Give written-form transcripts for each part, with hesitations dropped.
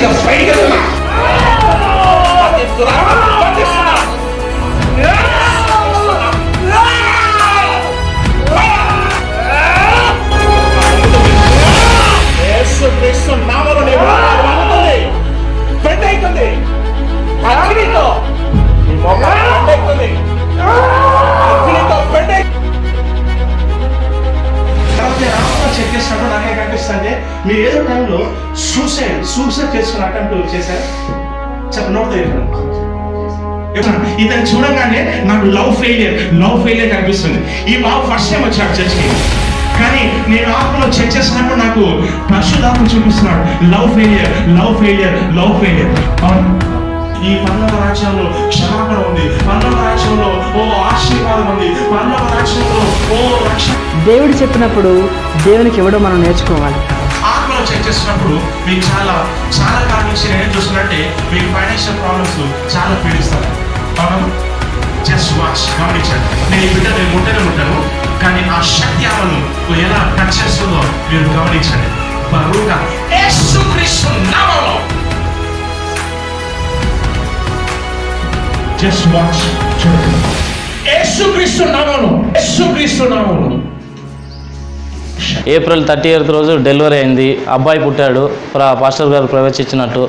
Check చేసినప్పుడు నాకే కనిపిస్తుంది మీరు ఏదో టైంలో సూసైడ్ చేసుకుని అటెంప్ట్ చేశారు చెప్పండి. నోట్ ఇతను చూడగానే నాకు లవ్ ఫెయిలియర్ కనిపిస్తుంది. ఈ బాబు ఫస్ట్ టైం వచ్చాడు చర్చికి, కానీ నేను ఆత్మలో చెక్ చేసినప్పుడు నాకు పరిశుద్ధాత్మ చూపిస్తున్నాడు లవ్ ఫెయిలియర్. ఈ పరలోక రాజ్యంలో క్షమాపణ ఉంది, పరలోక రాజ్యంలో ఓ ఆశీర్వాదం ఉంది, పరలోక రాజ్యంలో ఓ రక్షణ. దేవుడు చెప్పినప్పుడు దేవునికి ఇవ్వడం మనం నేర్చుకోవాలి. ఆత్మలో చెక్ చేసినప్పుడు మీకు చాలా కాలం నుంచి నేను చూస్తున్నట్టే మీకు ఫైనాన్షియల్ ప్రాబ్లమ్స్ చాలా పీడిస్తారు. మనం జస్ట్ వాచ్ గమనించండి. నేను ఈ బిడ్డ నేను ఉంటాను, కానీ ఆ శక్తి ఆమెను ఎలా టచ్ చేస్తుందో మీరు గమనించండి. బరువుగా యేసుక్రీస్తు నామములో జస్ట్ వాచ్ చూడండి. యేసుక్రీస్తు నామములో ఏప్రిల్ 30th రోజు డెలివరీ అయింది. అబ్బాయి పుట్టాడు. పాస్టర్ గారు ప్రవేశించినట్టు.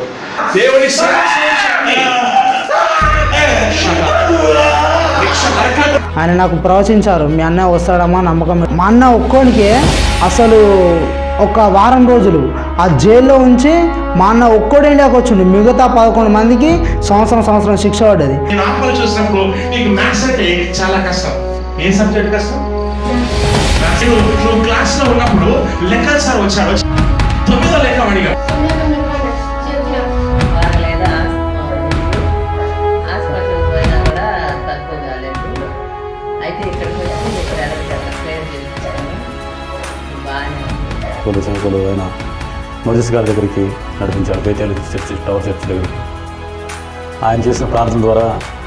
ఆయన నాకు ప్రవచించారు, మీ అన్న వస్తాడమ్మా నమ్మకం. మా అన్న ఒక్కోనికే అసలు ఒక వారం రోజులు ఆ జైల్లో ఉంచి మా అన్న ఒక్కడు ఇండియాకి వచ్చిండు. మిగతా 11 మందికి సంవత్సరం శిక్ష పడ్డది. నేను ఆత్మలో చూసినప్పుడు నీకు మ్యాథ్స్ అంటే చాలా కష్టం. ఏ సబ్జెక్ట్ కష్టం? నువ్వు క్లాస్ లో ఉన్నప్పుడు లెక్కలు సార్ వచ్చాడు, 9వ లెక్క అడిగా. కొన్ని సంఖ్యలో ఆయన మోజెస్ గారి దగ్గరికి నడిపించాడు, బేతేలు చర్చ్ టవర్ చర్చ్ దగ్గరికి. ఆయన చేసిన ప్రార్థన ద్వారా